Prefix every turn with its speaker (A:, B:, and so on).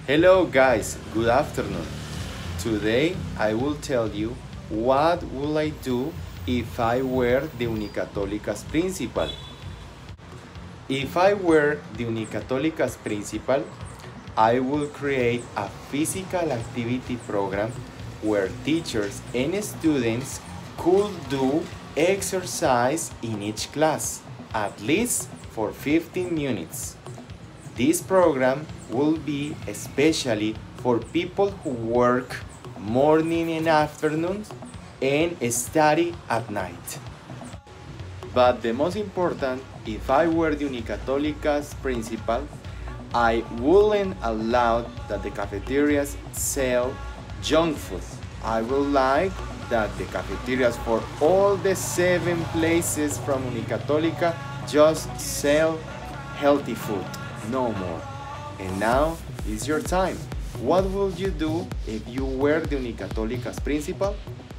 A: Hello guys, good afternoon. Today I will tell you what will I do if I were the Unicatolica's principal. If I were the Unicatolica's principal, I will create a physical activity program where teachers and students could do exercise in each class, at least for 15 minutes. This program will be especially for people who work morning and afternoons and study at night. But the most important, if I were the Unicatolica's principal, I wouldn't allow that the cafeterias sell junk food. I would like that the cafeterias for all the 7 places from Unicatolica just sell healthy food, no more. And now is your time. What would you do if you were the Unicatolica's principal?